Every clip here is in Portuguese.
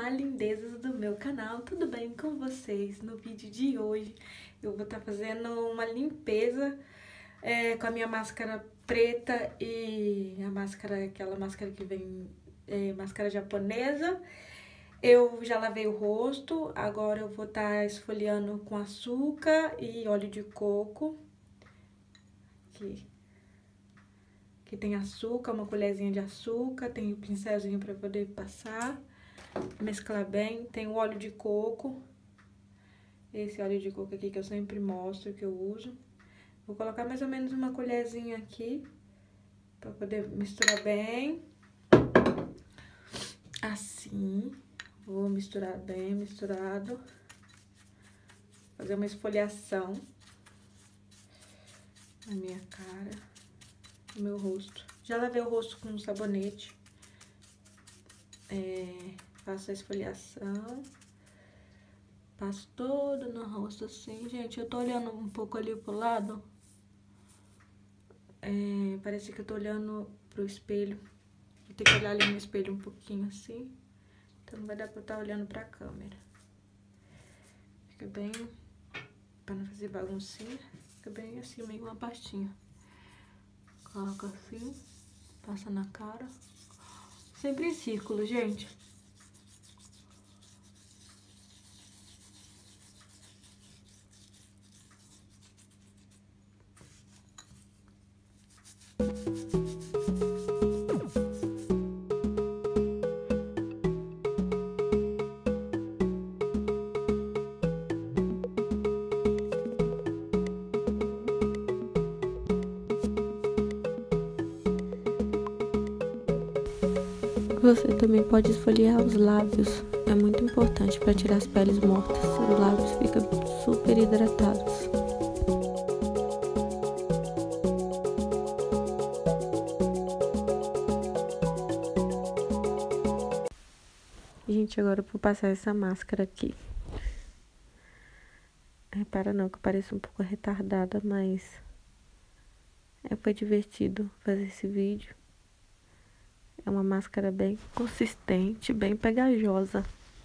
Olá, lindezas do meu canal, tudo bem com vocês? No vídeo de hoje eu vou estar fazendo uma limpeza com a minha máscara preta e a máscara, aquela máscara que vem, máscara japonesa. Eu já lavei o rosto, agora eu vou estar esfoliando com açúcar e óleo de coco. Aqui tem açúcar, uma colherzinha de açúcar, tem o pincelzinho para poder passar, mesclar bem. Tem o óleo de coco, esse óleo de coco aqui que eu sempre mostro, que eu uso. Vou colocar mais ou menos uma colherzinha aqui, para poder misturar bem. Assim, vou misturar bem misturado. Fazer uma esfoliação na minha cara, no meu rosto. Já lavei o rosto com um sabonete. Faço a esfoliação. Passo todo no rosto assim. Gente, eu tô olhando um pouco ali pro lado. Parece que eu tô olhando pro espelho. Vou ter que olhar ali no espelho um pouquinho assim. Então não vai dar pra eu estar olhando pra câmera. Fica bem... Pra não fazer baguncinha. Fica bem assim, meio uma pastinha. Coloca assim. Passa na cara. Sempre em círculo, gente. Você também pode esfoliar os lábios, é muito importante para tirar as peles mortas, os lábios ficam super hidratados. Gente, agora eu vou passar essa máscara aqui. Repara não que eu pareço um pouco retardada, mas foi divertido fazer esse vídeo. É uma máscara bem consistente, bem pegajosa.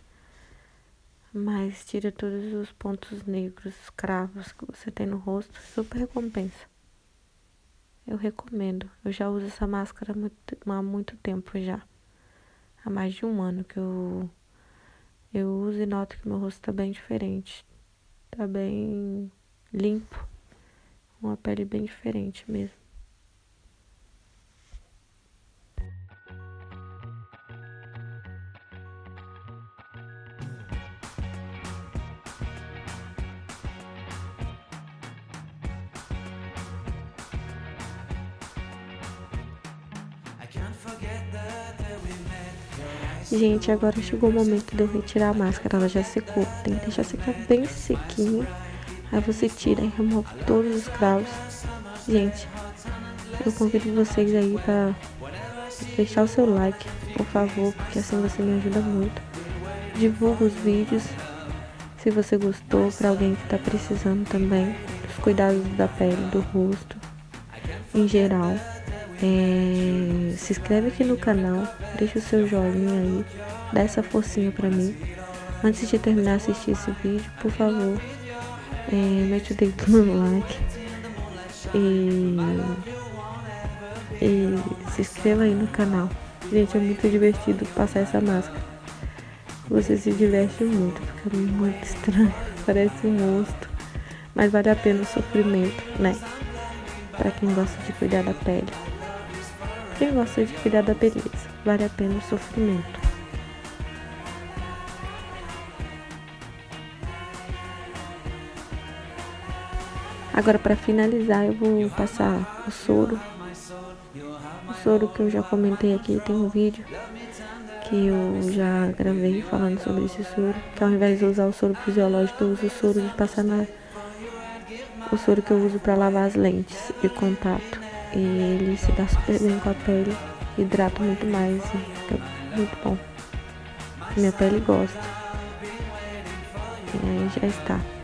Mas tira todos os pontos negros, cravos que você tem no rosto. Super recompensa. Eu recomendo. Eu já uso essa máscara há muito tempo já. Há mais de um ano que eu uso e noto que meu rosto tá bem diferente. Tá bem limpo. Uma pele bem diferente mesmo. Gente, agora chegou o momento de eu retirar a máscara, ela já secou, tem que deixar secar bem sequinho. Aí você tira e remove todos os cravos. Gente, eu convido vocês aí pra deixar o seu like, por favor, porque assim você me ajuda muito. Divulga os vídeos, se você gostou, pra alguém que tá precisando também, dos cuidados da pele, do rosto, em geral. Se inscreve aqui no canal, deixa o seu joinha aí, dá essa forcinha pra mim. Antes de terminar de assistir esse vídeo, por favor, mete o dedo no like e se inscreva aí no canal. Gente, é muito divertido passar essa máscara. Você se diverte muito, fica muito estranho, parece um monstro, mas vale a pena o sofrimento, né? Pra quem gosta de cuidar da pele. Quem gosta de cuidar da beleza, vale a pena o sofrimento. Agora, para finalizar, eu vou passar o soro. O soro que eu já comentei aqui, tem um vídeo que eu já gravei falando sobre esse soro. Que ao invés de usar o soro fisiológico, eu uso o soro de passar o soro que eu uso para lavar as lentes de contato. E ele se dá super bem com a pele, hidrata muito mais e fica muito bom. Minha pele gosta. E aí já está.